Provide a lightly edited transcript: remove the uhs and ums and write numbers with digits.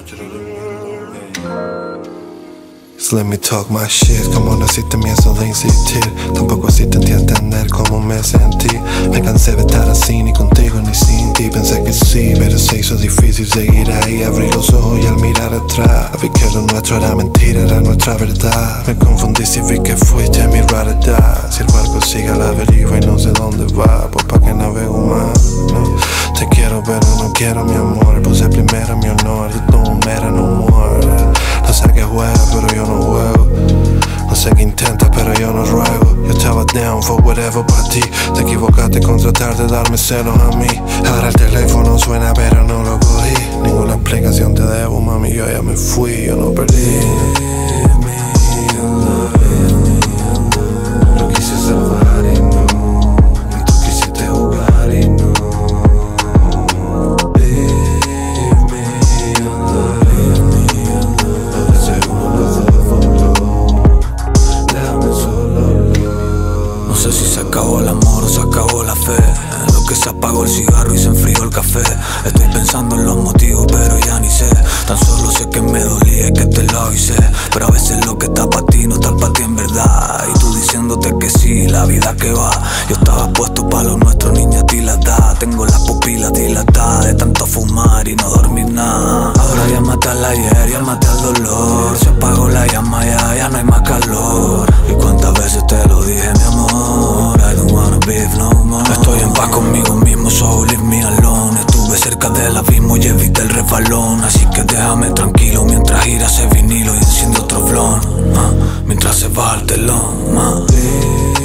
Let me talk my shit, como no existe miedo de insistir. Tampoco existe entender cómo me sentí. Me cansé de estar así, ni contigo ni sin ti. Pensé que sí, pero se hizo difícil seguir ahí. Abrí los ojos y al mirar atrás vi que lo nuestro era mentira, era nuestra verdad. Me confundí si vi que fuiste mi raridad. Si el barco sigue a la deriva y no sé dónde va, pues pa' que navego más, no. Te quiero pero no quiero mi amor. Puse primero mi honor, you don't matter no more. No sé qué juegas pero yo no juego. No sé qué intentas pero yo no ruego. Yo estaba down for whatever para ti. Te equivocaste con tratar de darme celos a mí. Ahora el teléfono suena pero no lo cogí. Ninguna explicación te debo, mami, yo ya me fui, yo no perdí. Lo quise salvar y no, y tú quisiste jugar y no. No sé si se acabó el amor o se acabó la fe. En lo que se apagó el cigarro y se enfrió el café. Estoy pensando en los motivos pero ya ni sé. Tan solo sé que me dolía y que te lo avisé. Pero a veces lo que está pa' ti no está pa' ti en verdad. Y tú diciéndote que sí, la vida que va. Yo estaba puesto pa' lo nuestro, niña, dilatada. Tengo las pupilas dilatadas de tanto fumar y no dormir nada. Ahora ya maté al ayer, ya maté al dolor. Se apagó la llama, ya no hay más calor. Y cuántas veces te lo dije, mi amor, I don't wanna be no more. Estoy en paz conmigo mismo, so leave me alone. Estuve cerca del abismo y evité el resbalón. Así que déjame tranquilo mientras gira ese vinilo y enciende otro blon, mientras se va el telón,